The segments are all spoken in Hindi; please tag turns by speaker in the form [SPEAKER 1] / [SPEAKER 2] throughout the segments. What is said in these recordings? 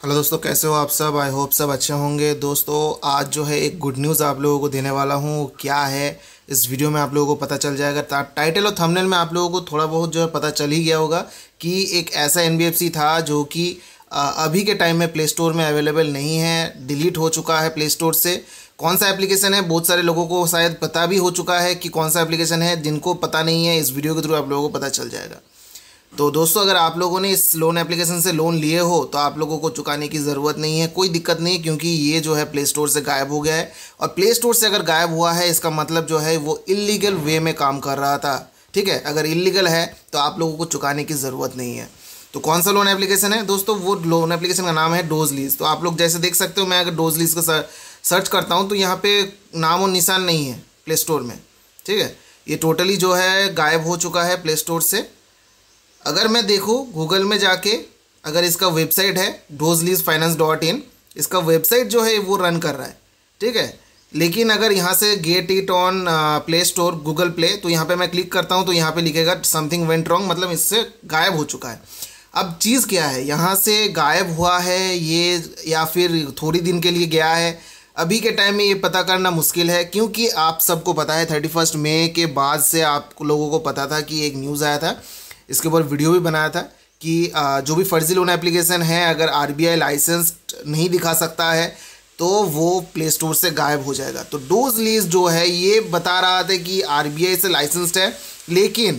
[SPEAKER 1] हेलो दोस्तों, कैसे हो आप सब। आई होप सब अच्छे होंगे। दोस्तों आज जो है एक गुड न्यूज़ आप लोगों को देने वाला हूँ। क्या है इस वीडियो में आप लोगों को पता चल जाएगा। टाइटल और थंबनेल में आप लोगों को थोड़ा बहुत जो है पता चल ही गया होगा कि एक ऐसा एनबीएफसी था जो कि अभी के टाइम में प्ले स्टोर में अवेलेबल नहीं है, डिलीट हो चुका है प्ले स्टोर से। कौन सा एप्लीकेशन है बहुत सारे लोगों को शायद पता भी हो चुका है कि कौन सा एप्लीकेशन है। जिनको पता नहीं है इस वीडियो के थ्रू आप लोगों को पता चल जाएगा। तो दोस्तों अगर आप लोगों ने इस लोन एप्लीकेशन से लोन लिए हो तो आप लोगों को चुकाने की ज़रूरत नहीं है, कोई दिक्कत नहीं है, क्योंकि ये जो है प्ले स्टोर से गायब हो गया है। और प्ले स्टोर से अगर गायब हुआ है इसका मतलब जो है वो इलीगल वे में काम कर रहा था। ठीक है, अगर इलीगल है तो आप लोगों को चुकाने की ज़रूरत नहीं है। तो कौन सा लोन एप्लीकेशन है दोस्तों? वो लोन एप्लीकेशन का नाम है डोजलीज। तो आप लोग जैसे देख सकते हो, मैं अगर डोजलीज का सर्च करता हूँ तो यहाँ पे नाम और निशान नहीं है प्ले स्टोर में। ठीक है, ये टोटली जो है गायब हो चुका है प्ले स्टोर से। अगर मैं देखूँ गूगल में जाके, अगर इसका वेबसाइट है dozleasefinance.in, इसका वेबसाइट जो है वो रन कर रहा है। ठीक है, लेकिन अगर यहाँ से get it on play store Google play, तो यहाँ पे मैं क्लिक करता हूँ तो यहाँ पे लिखेगा समथिंग वेंट रॉन्ग, मतलब इससे गायब हो चुका है। अब चीज़ क्या है, यहाँ से गायब हुआ है ये या फिर थोड़ी दिन के लिए गया है, अभी के टाइम में ये पता करना मुश्किल है। क्योंकि आप सबको पता है 31 मई के बाद से आप लोगों को पता था कि एक न्यूज़ आया था, इसके ऊपर वीडियो भी बनाया था कि जो भी फर्जी लोन एप्लीकेशन है अगर आरबीआई लाइसेंस नहीं दिखा सकता है तो वो प्ले स्टोर से गायब हो जाएगा। तो डोजलीज जो है ये बता रहा था कि आरबीआई से लाइसेंस्ड है, लेकिन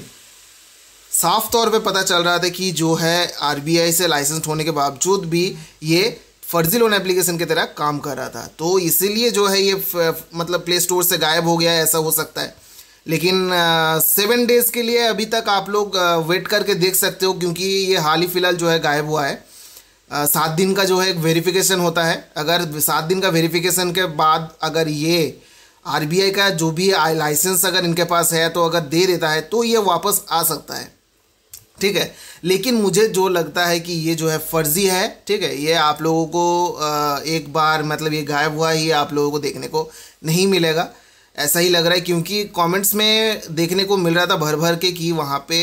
[SPEAKER 1] साफ तौर पे पता चल रहा था कि जो है आरबीआई से लाइसेंस्ड होने के बावजूद भी ये फर्जी लोन एप्लीकेशन की तरह काम कर रहा था। तो इसीलिए जो है ये मतलब प्ले स्टोर से गायब हो गया है, ऐसा हो सकता है। लेकिन 7 डेज़ के लिए अभी तक आप लोग वेट करके देख सकते हो, क्योंकि ये हाल ही फिलहाल जो है गायब हुआ है। 7 दिन का जो है एक वेरिफिकेशन होता है। अगर 7 दिन का वेरिफिकेशन के बाद अगर ये आरबीआई का जो भी लाइसेंस अगर इनके पास है तो अगर दे देता है तो ये वापस आ सकता है। ठीक है, लेकिन मुझे जो लगता है कि ये जो है फर्जी है। ठीक है, ये आप लोगों को एक बार मतलब ये गायब हुआ ही आप लोगों को देखने को नहीं मिलेगा, ऐसा ही लग रहा है। क्योंकि कमेंट्स में देखने को मिल रहा था भर भर के कि वहाँ पे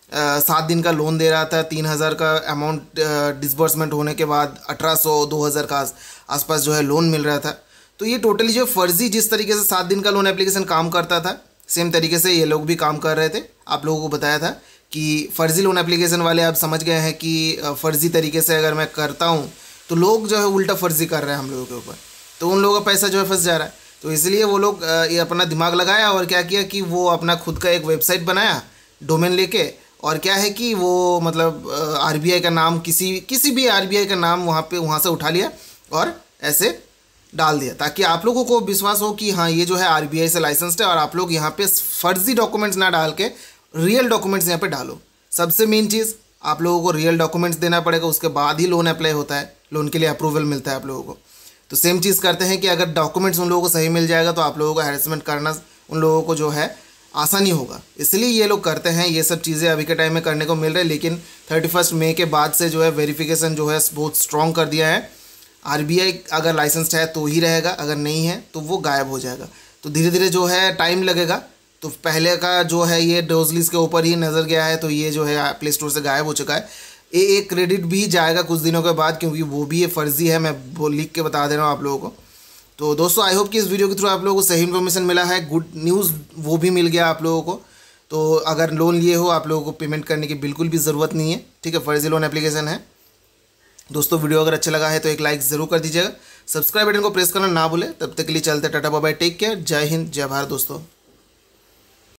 [SPEAKER 1] 7 दिन का लोन दे रहा था, 3,000 का अमाउंट डिसबर्समेंट होने के बाद 1,800-2,000 का आसपास जो है लोन मिल रहा था। तो ये टोटली जो फर्जी, जिस तरीके से 7 दिन का लोन एप्लीकेशन काम करता था सेम तरीके से ये लोग भी काम कर रहे थे। आप लोगों को बताया था कि फर्जी लोन एप्लीकेशन वाले आप समझ गए हैं कि फर्जी तरीके से अगर मैं करता हूँ तो लोग जो है उल्टा फर्जी कर रहे हैं हम लोगों के ऊपर, तो उन लोगों का पैसा जो है फंस जा रहा है। तो इसलिए वो लोग ये अपना दिमाग लगाया और क्या किया कि वो अपना खुद का एक वेबसाइट बनाया डोमेन लेके, और क्या है कि वो मतलब आरबीआई का नाम किसी भी आरबीआई का नाम वहाँ से उठा लिया और ऐसे डाल दिया, ताकि आप लोगों को विश्वास हो कि हाँ ये जो है आरबीआई से लाइसेंस्ड है। और आप लोग यहाँ पे फर्जी डॉक्यूमेंट्स ना डाल के रियल डॉक्यूमेंट्स यहाँ पे डालो। सबसे मेन चीज़, आप लोगों को रियल डॉक्यूमेंट्स देना पड़ेगा, उसके बाद ही लोन अप्लाई होता है, लोन के लिए अप्रूवल मिलता है आप लोगों को। तो सेम चीज़ करते हैं कि अगर डॉक्यूमेंट्स उन लोगों को सही मिल जाएगा तो आप लोगों को हैरेसमेंट करना उन लोगों को जो है आसानी होगा। इसलिए ये लोग करते हैं, ये सब चीज़ें अभी के टाइम में करने को मिल रही है। लेकिन 31 मई के बाद से जो है वेरिफिकेशन जो है बहुत स्ट्रॉन्ग कर दिया है। आरबीआई अगर लाइसेंस्ड है तो ही रहेगा, अगर नहीं है तो वो गायब हो जाएगा। तो धीरे धीरे जो है टाइम लगेगा। तो पहले का जो है ये डोजलीज के ऊपर ही नज़र गया है, तो ये जो है प्ले स्टोर से गायब हो चुका है। एक क्रेडिट भी जाएगा कुछ दिनों के बाद, क्योंकि वो भी ये फर्जी है, मैं वो लिख के बता दे रहा हूँ आप लोगों को। तो दोस्तों आई होप कि इस वीडियो के थ्रू आप लोगों को सही इन्फॉर्मेशन मिला है, गुड न्यूज़ वो भी मिल गया आप लोगों को। तो अगर लोन लिए हो आप लोगों को पेमेंट करने की बिल्कुल भी ज़रूरत नहीं है। ठीक है, फर्जी लोन एप्लीकेशन है। दोस्तों वीडियो अगर अच्छा लगा है तो एक लाइक ज़रूर कर दीजिएगा, सब्सक्राइब बटन को प्रेस करना ना भूलें। तब तक के लिए चलते tata bye bye, take care, जय हिंद जय भारत दोस्तों।